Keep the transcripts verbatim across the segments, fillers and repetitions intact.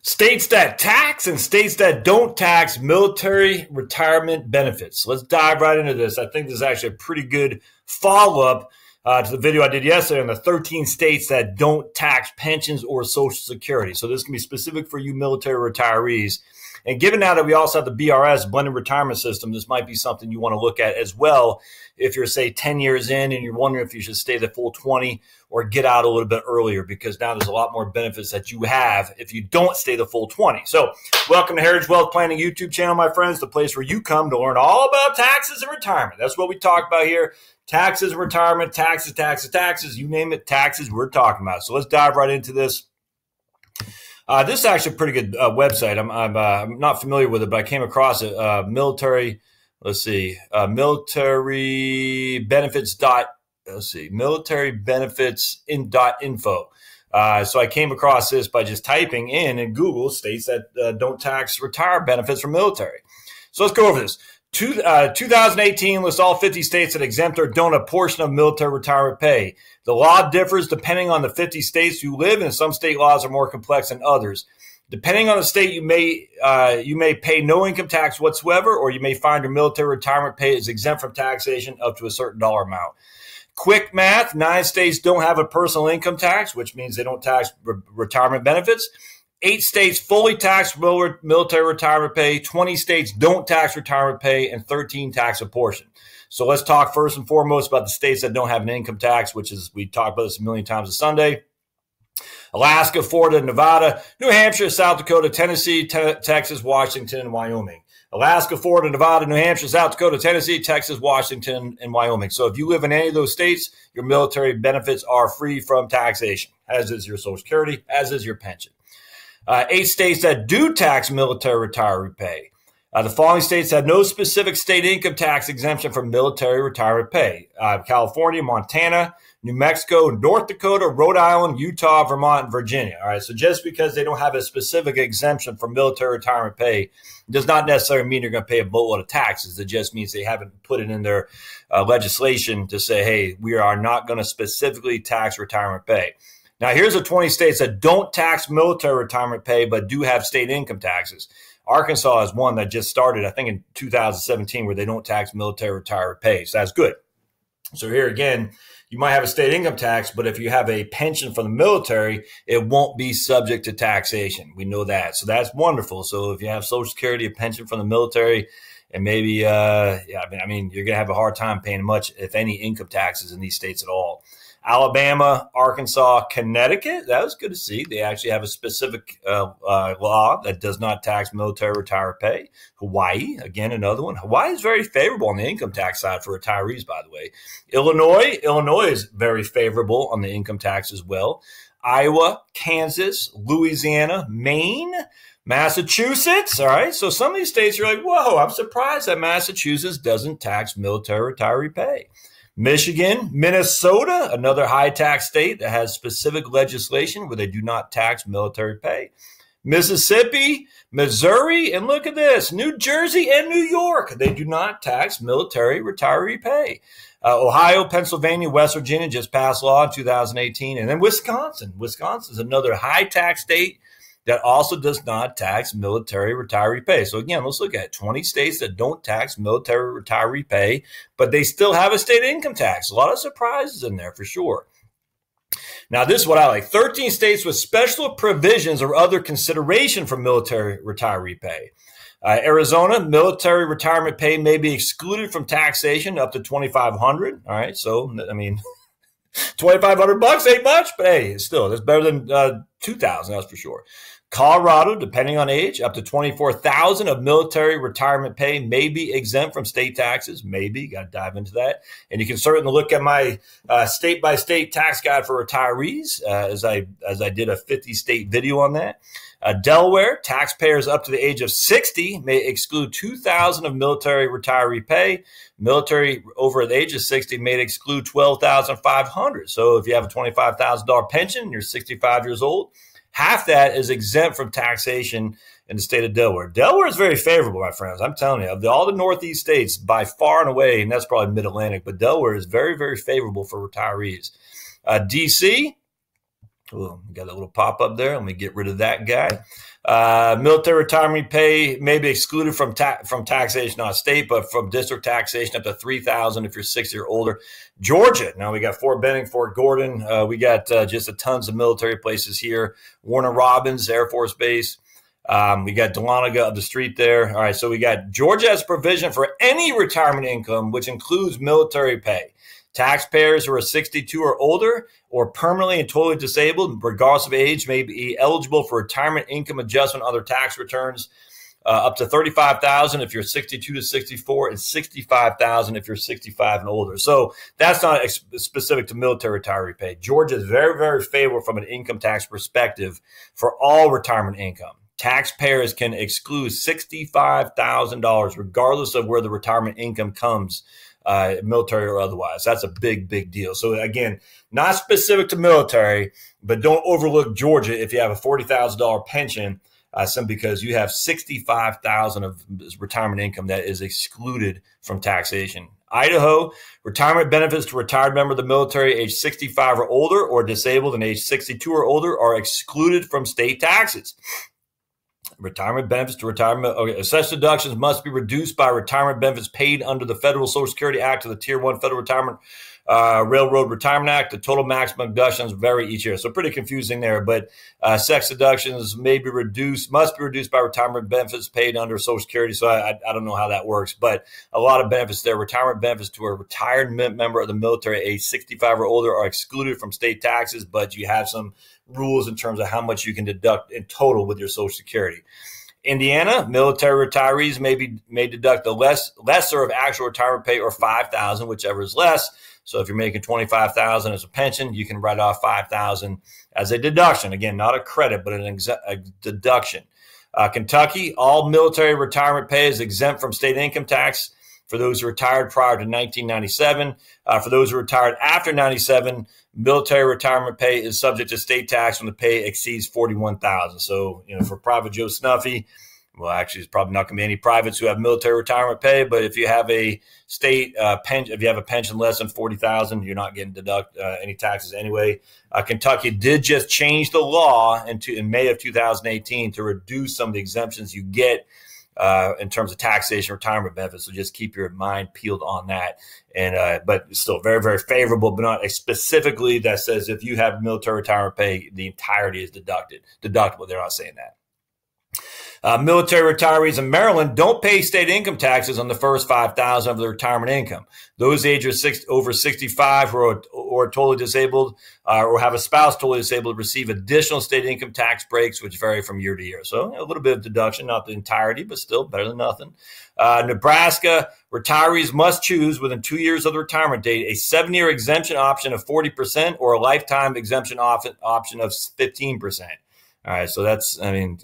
States that tax and states that don't tax military retirement benefits. Let's dive right into this. I think this is actually a pretty good follow-up uh, to the video I did yesterday on the thirteen states that don't tax pensions or Social Security. So this can be specific for you military retirees. And given now that we also have the B R S, blended retirement system, this might be something you want to look at as well if you're, say, ten years in and you're wondering if you should stay the full twenty or get out a little bit earlier, because now there's a lot more benefits that you have if you don't stay the full twenty. So welcome to Heritage Wealth Planning YouTube channel, my friends, the place where you come to learn all about taxes and retirement. That's what we talk about here. Taxes and retirement, taxes, taxes, taxes, you name it, taxes, we're talking about. So let's dive right into this. Uh, this is actually a pretty good uh, website. I'm, I'm, uh, I'm not familiar with it, but I came across it. Uh, military, let's see, uh, military benefits dot, let's see, military benefits in dot info. Uh, so I came across this by just typing in in Google states that uh, don't tax retire benefits for military. So let's go over this. Two, uh, two thousand eighteen lists all fifty states that exempt or don't a portion of military retirement pay. The law differs depending on the fifty states you live in. Some state laws are more complex than others. Depending on the state, you may uh, you may pay no income tax whatsoever, or you may find your military retirement pay is exempt from taxation up to a certain dollar amount. Quick math, nine states don't have a personal income tax, which means they don't tax re retirement benefits. Eight states fully tax military retirement pay, twenty states don't tax retirement pay, and thirteen tax a portion. So let's talk first and foremost about the states that don't have an income tax, which is, we talked about this a million times a Sunday. Alaska, Florida, Nevada, New Hampshire, South Dakota, Tennessee, te Texas, Washington, and Wyoming. Alaska, Florida, Nevada, New Hampshire, South Dakota, Tennessee, Texas, Washington, and Wyoming. So if you live in any of those states, your military benefits are free from taxation, as is your Social Security, as is your pension. Uh, eight states that do tax military retiree pay. Uh, the following states have no specific state income tax exemption from military retirement pay. Uh, California, Montana, New Mexico, North Dakota, Rhode Island, Utah, Vermont, and Virginia. All right, so just because they don't have a specific exemption for military retirement pay does not necessarily mean you're going to pay a boatload of taxes. It just means they haven't put it in their uh, legislation to say, hey, we are not going to specifically tax retirement pay. Now, here's the twenty states that don't tax military retirement pay but do have state income taxes. Arkansas is one that just started, I think, in two thousand seventeen, where they don't tax military retirement pay. So that's good. So here again, you might have a state income tax, but if you have a pension from the military, it won't be subject to taxation. We know that. So that's wonderful. So if you have Social Security, a pension from the military, and maybe, uh, yeah, I mean, I mean, you're going to have a hard time paying much, if any, income taxes in these states at all. Alabama, Arkansas, Connecticut, that was good to see. They actually have a specific uh, uh, law that does not tax military retirement pay. Hawaii, again, another one. Hawaii is very favorable on the income tax side for retirees, by the way. Illinois, Illinois is very favorable on the income tax as well. Iowa, Kansas, Louisiana, Maine, Massachusetts. All right, so some of these states, you're like, whoa, I'm surprised that Massachusetts doesn't tax military retiree pay. Michigan, Minnesota, another high tax state that has specific legislation where they do not tax military pay. Mississippi, Missouri, and look at this, New Jersey and New York, they do not tax military retiree pay. Uh, Ohio, Pennsylvania, West Virginia just passed law in two thousand eighteen. And then Wisconsin. Wisconsin is another high tax state that also does not tax military retiree pay. So again, let's look at twenty states that don't tax military retiree pay, but they still have a state income tax. A lot of surprises in there for sure. Now, this is what I like. thirteen states with special provisions or other consideration for military retiree pay. Uh, Arizona, military retirement pay may be excluded from taxation up to twenty-five hundred dollars. All right, so, I mean, twenty-five hundred bucks ain't much, but hey, still, that's better than uh, two thousand, that's for sure. Colorado, depending on age, up to twenty-four thousand dollars of military retirement pay may be exempt from state taxes. Maybe, got to dive into that. And you can certainly look at my uh, state-by-state tax guide for retirees, uh, as I as I did a fifty state video on that. Uh, Delaware, taxpayers up to the age of sixty may exclude two thousand dollars of military retiree pay. Military over the age of sixty may exclude twelve thousand five hundred dollars. So if you have a twenty-five thousand dollar pension and you're sixty-five years old, half that is exempt from taxation in the state of Delaware. Delaware is very favorable, my friends. I'm telling you, of the, all the Northeast states, by far and away, and that's probably Mid-Atlantic, but Delaware is very, very favorable for retirees. Uh, D C, Ooh, got a little pop up there. Let me get rid of that guy. Uh, military retirement pay may be excluded from ta- from taxation, not state, but from district taxation up to three thousand if you're sixty or older. Georgia. Now we got Fort Benning, Fort Gordon. Uh, we got uh, just a tons of military places here. Warner Robins Air Force Base. Um, we got Dahlonega up the street there. All right, so we got Georgia has provision for any retirement income, which includes military pay. Taxpayers who are sixty-two or older or permanently and totally disabled, regardless of age, may be eligible for retirement income adjustment on their tax returns, uh, up to thirty-five thousand dollars if you're sixty-two to sixty-four, and sixty-five thousand dollars if you're sixty-five and older. So that's not ex- specific to military retiree pay. Georgia is very, very favorable from an income tax perspective for all retirement income. Taxpayers can exclude sixty-five thousand dollars regardless of where the retirement income comes, uh, military or otherwise. That's a big, big deal. So again, not specific to military, but don't overlook Georgia if you have a forty thousand dollars pension, uh, simply because you have sixty-five thousand dollars of retirement income that is excluded from taxation. Idaho, retirement benefits to retired member of the military age sixty-five or older or disabled and age sixty-two or older are excluded from state taxes. Retirement benefits to retirement. Okay, such deductions must be reduced by retirement benefits paid under the Federal Social Security Act of the Tier one Federal Retirement uh, Railroad Retirement Act. The total maximum deductions vary each year. So pretty confusing there, but uh, sex deductions may be reduced, must be reduced by retirement benefits paid under Social Security. So I, I don't know how that works, but a lot of benefits there. Retirement benefits to a retired member of the military age sixty-five or older are excluded from state taxes, but you have some rules in terms of how much you can deduct in total with your Social Security. Indiana, military retirees may be may deduct the less lesser of actual retirement pay or five thousand dollars, whichever is less. So if you're making twenty-five thousand dollars as a pension, you can write off five thousand dollars as a deduction. Again, not a credit, but an ex- a deduction. Uh, Kentucky, all military retirement pay is exempt from state income tax for those who retired prior to nineteen ninety-seven. Uh, for those who retired after ninety-seven, military retirement pay is subject to state tax when the pay exceeds forty-one thousand dollars. So, you know, for Private Joe Snuffy, well, actually, it's probably not going to be any privates who have military retirement pay. But if you have a state uh, pension, if you have a pension less than forty thousand dollars, you're not getting deduct uh, any taxes anyway. Uh, Kentucky did just change the law into, in May of two thousand eighteen to reduce some of the exemptions you get Uh, in terms of taxation, retirement benefits. So just keep your mind peeled on that. And uh, but still very, very favorable, but not a specifically that says if you have military retirement pay, the entirety is deducted, deductible. They're not saying that. Uh, military retirees in Maryland don't pay state income taxes on the first five thousand dollars of their retirement income. Those ages six, over sixty-five who are, or totally disabled uh, or have a spouse totally disabled receive additional state income tax breaks, which vary from year to year. So a little bit of deduction, not the entirety, but still better than nothing. Uh, Nebraska, retirees must choose within two years of the retirement date a seven-year exemption option of forty percent or a lifetime exemption op- option of fifteen percent. All right, so that's, I mean...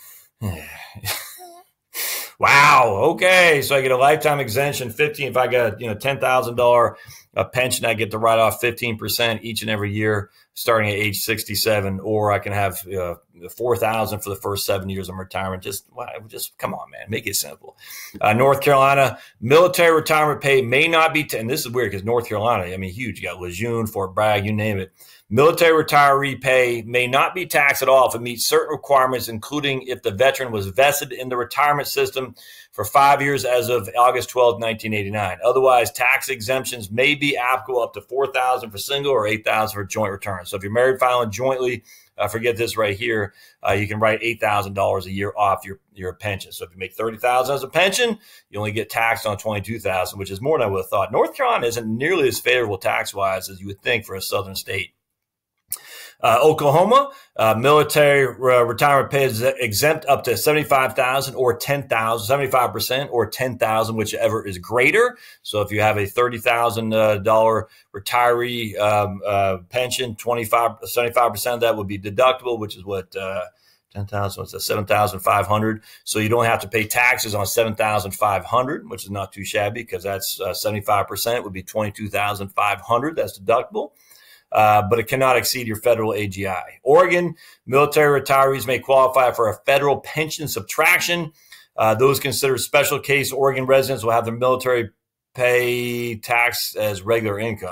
Wow. Okay. So I get a lifetime exemption, fifteen. If I got, you know, ten thousand dollars a pension, I get to write off fifteen percent each and every year starting at age sixty-seven, or I can have uh, four thousand for the first seven years of retirement. Just, just come on, man, make it simple. Uh, North Carolina, military retirement pay may not be, t- and this is weird because North Carolina, I mean, huge. You got Lejeune, Fort Bragg, you name it. Military retiree pay may not be taxed at all if it meets certain requirements, including if the veteran was vested in the retirement system for five years as of August twelfth, nineteen eighty-nine. Otherwise, tax exemptions may be applicable up to four thousand dollars for single or eight thousand dollars for joint returns. So if you're married filing jointly, uh, forget this right here, uh, you can write eight thousand dollars a year off your, your pension. So if you make thirty thousand dollars as a pension, you only get taxed on twenty-two thousand dollars, which is more than I would have thought. North Carolina isn't nearly as favorable tax-wise as you would think for a southern state. Uh, Oklahoma, uh, military uh, retirement pay is exempt up to seventy-five thousand dollars or ten thousand dollars, seventy-five percent or ten thousand dollars, whichever is greater. So if you have a thirty thousand dollars retiree um, uh, pension, twenty-five, seventy-five percent of that would be deductible, which is what, uh, ten thousand, what's that, seven thousand five hundred dollars. So you don't have to pay taxes on seven thousand five hundred dollars, which is not too shabby because that's uh, seventy-five percent would be twenty-two thousand five hundred dollars. That's deductible. Uh, but it cannot exceed your federal A G I. Oregon, military retirees may qualify for a federal pension subtraction. Uh, those considered special case Oregon residents will have their military pay taxed as regular income.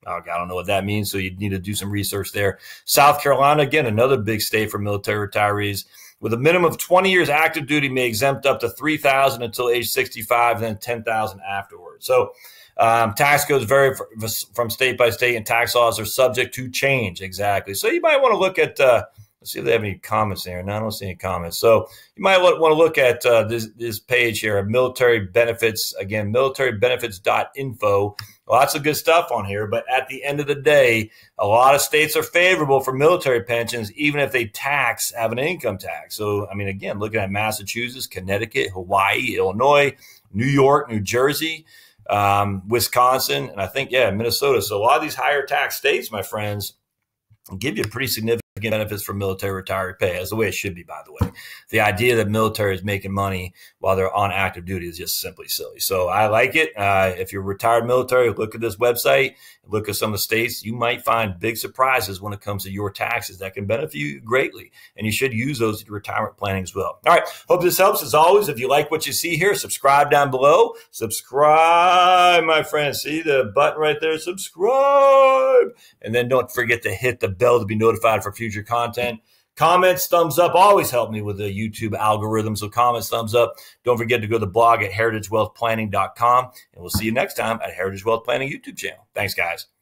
I don't know what that means, so you need to do some research there. South Carolina, again, another big state for military retirees. With a minimum of twenty years active duty, may exempt up to three thousand dollars until age sixty-five, and then ten thousand dollars afterwards. So um, tax codes vary from state by state, and tax laws are subject to change. Exactly. So you might want to look at, uh, let's see if they have any comments there. No, I don't see any comments. So you might want to look at uh, this, this page here, military benefits. Again, military benefits dot info. Lots of good stuff on here, but at the end of the day, a lot of states are favorable for military pensions, even if they tax, have an income tax. So, I mean, again, looking at Massachusetts, Connecticut, Hawaii, Illinois, New York, New Jersey, um, Wisconsin, and I think, yeah, Minnesota. So a lot of these higher tax states, my friends, give you pretty significant benefits for military retiree pay. That's the way it should be, by the way. The idea that military is making money while they're on active duty is just simply silly. So I like it. Uh, if you're retired military, look at this website, look at some of the states. You might find big surprises when it comes to your taxes that can benefit you greatly. And you should use those in your retirement planning as well. All right. Hope this helps. As always, if you like what you see here, subscribe down below. Subscribe, my friends. See the button right there? Subscribe. And then don't forget to hit the bell to be notified for future content. Comments, thumbs up always help me with the YouTube algorithm. So comments, thumbs up. Don't forget to go to the blog at heritage wealth planning dot com. And we'll see you next time at Heritage Wealth Planning YouTube channel. Thanks, guys.